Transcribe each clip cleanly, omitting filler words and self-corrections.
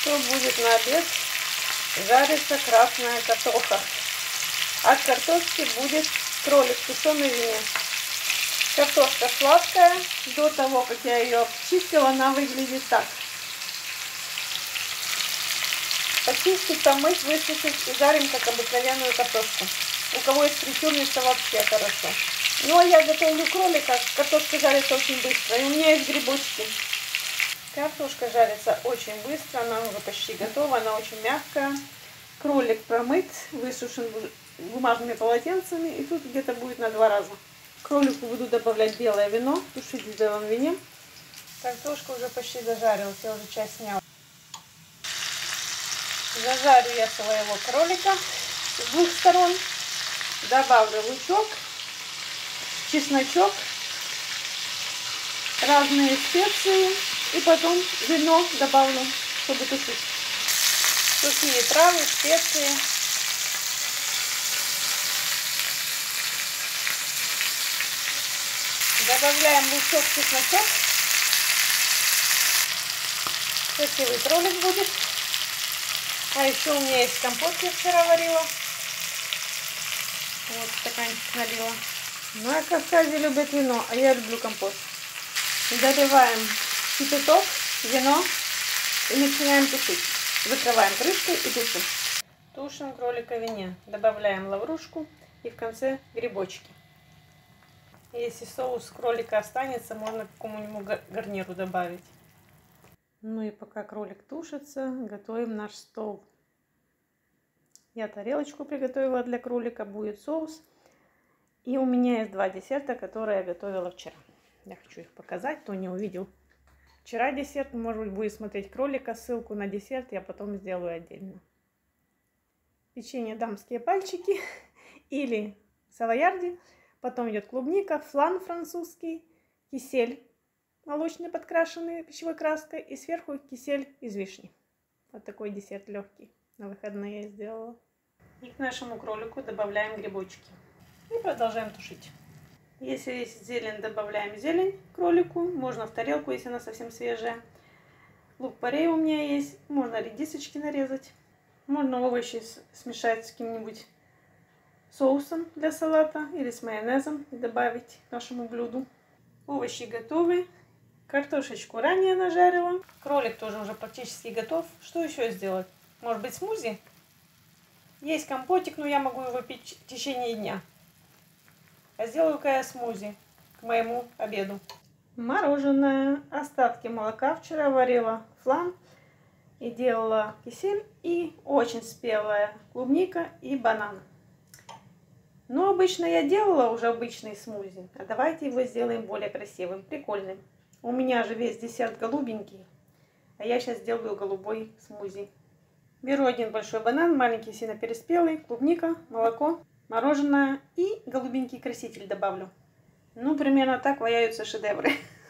Что будет на обед? Жарится красная картоха. От картошки будет кролик в тушеной вине. Картошка сладкая. До того, как я ее обчистила, она выглядит так. Почистить, помыть, высушить и жарим, как обыкновенную картошку. У кого есть фритюрница, вообще хорошо. Ну, а я готовлю кролика. Картошка жарится очень быстро. И у меня есть грибочки. Картошка жарится очень быстро. Она уже почти готова. Она очень мягкая. Кролик промыт, высушен бумажными полотенцами. И тут где-то будет на 2 раза. К кролику буду добавлять белое вино. Тушить в белом вине. Картошка уже почти зажарилась. Я уже часть сняла. Зажарю я своего кролика с 2 сторон. Добавлю лучок, чесночок, разные специи. И потом вино добавлю, чтобы тушить. Сухие травы, специи. Добавляем лучок, чесночок. Красивый кролик будет. А еще у меня есть компот, я вчера варила. Вот стаканчик налила. На Кавказе любят вино, а я люблю компот. Доливаем кипяток, вино и начинаем тушить. Закрываем крышкой и тушим. Тушим кролика в вине. Добавляем лаврушку и в конце грибочки. Если соус кролика останется, можно какому-нибудь гарниру добавить. Ну и пока кролик тушится, готовим наш стол. Я тарелочку приготовила для кролика, будет соус. И у меня есть 2 десерта, которые я готовила вчера. Я хочу их показать, кто не увидел. Вчера десерт, может быть, будет смотреть кролика. Ссылку на десерт я потом сделаю отдельно. Печенье дамские пальчики или савоярди. Потом идет клубника, флан французский, кисель молочный подкрашенный пищевой краской. И сверху кисель из вишни. Вот такой десерт легкий. На выходные я сделала. И к нашему кролику добавляем грибочки. И продолжаем тушить. Если есть зелень, добавляем зелень к кролику. Можно в тарелку, если она совсем свежая. Лук-порей у меня есть. Можно редисочки нарезать. Можно овощи смешать с каким-нибудь соусом для салата или с майонезом и добавить к нашему блюду. Овощи готовы. Картошечку ранее нажарила. Кролик тоже уже практически готов. Что еще сделать? Может быть, смузи? Есть компотик, но я могу его пить в течение дня. А сделаю-ка я смузи к моему обеду. Мороженое. Остатки молока вчера варила флан и делала кисель и очень спелая клубника и банан. Но обычно я делала уже обычный смузи. А давайте его сделаем более красивым, прикольным. У меня же весь десерт голубенький. А я сейчас сделаю голубой смузи. Беру 1 большой банан, маленький сильно переспелый, клубника, молоко, мороженое и голубенький краситель добавлю. Ну, примерно так ваяются шедевры.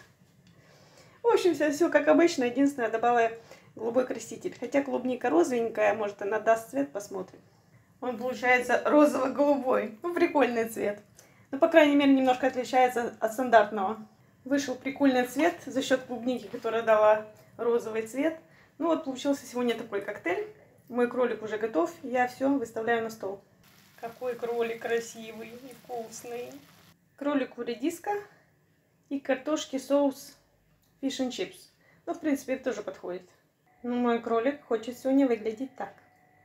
В общем, все как обычно. Единственное, добавила голубой краситель. Хотя клубника розовенькая, может, она даст цвет, посмотрим. Он получается розово-голубой. Ну, прикольный цвет. Ну, по крайней мере, немножко отличается от стандартного. Вышел прикольный цвет за счет клубники, которая дала розовый цвет. Ну, вот получился сегодня такой коктейль. Мой кролик уже готов. Я все выставляю на стол. Какой кролик красивый и вкусный. Кролику редиска и картошки соус fish and chips. Ну, в принципе, это тоже подходит. Но мой кролик хочет сегодня выглядеть так.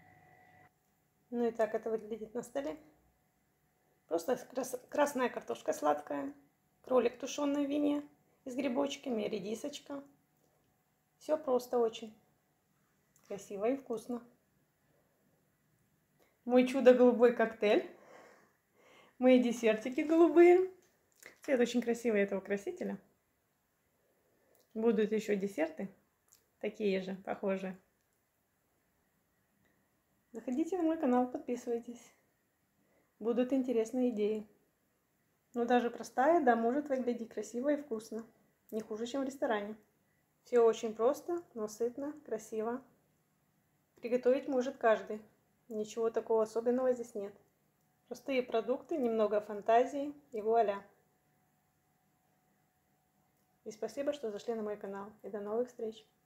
Ну и так это выглядит на столе. Просто красная картошка сладкая. Кролик тушеный в вине с грибочками, редисочка. Все просто очень красиво и вкусно. Мой чудо-голубой коктейль. Мои десертики голубые. Цвет очень красивый этого красителя. Будут еще десерты. Такие же, похожие. Заходите на мой канал, подписывайтесь. Будут интересные идеи. Но даже простая еда может выглядеть красиво и вкусно. Не хуже, чем в ресторане. Все очень просто, но сытно, красиво. Приготовить может каждый. Ничего такого особенного здесь нет. Простые продукты, немного фантазии и вуаля. И спасибо, что зашли на мой канал. И до новых встреч!